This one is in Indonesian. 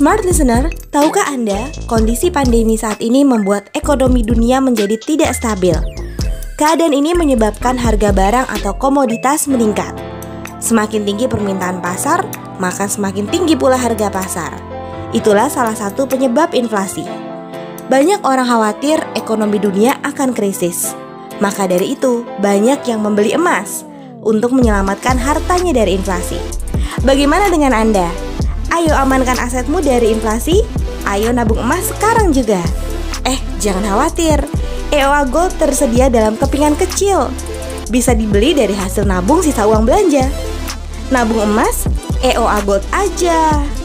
Smart Listener, tahukah Anda, kondisi pandemi saat ini membuat ekonomi dunia menjadi tidak stabil. Keadaan ini menyebabkan harga barang atau komoditas meningkat. Semakin tinggi permintaan pasar, maka semakin tinggi pula harga pasar. Itulah salah satu penyebab inflasi. Banyak orang khawatir ekonomi dunia akan krisis. Maka dari itu, banyak yang membeli emas untuk menyelamatkan hartanya dari inflasi. Bagaimana dengan Anda? Ayo amankan asetmu dari inflasi. Ayo nabung emas sekarang juga. Jangan khawatir, EOA Gold tersedia dalam kepingan kecil. Bisa dibeli dari hasil nabung sisa uang belanja. Nabung emas, EOA Gold aja.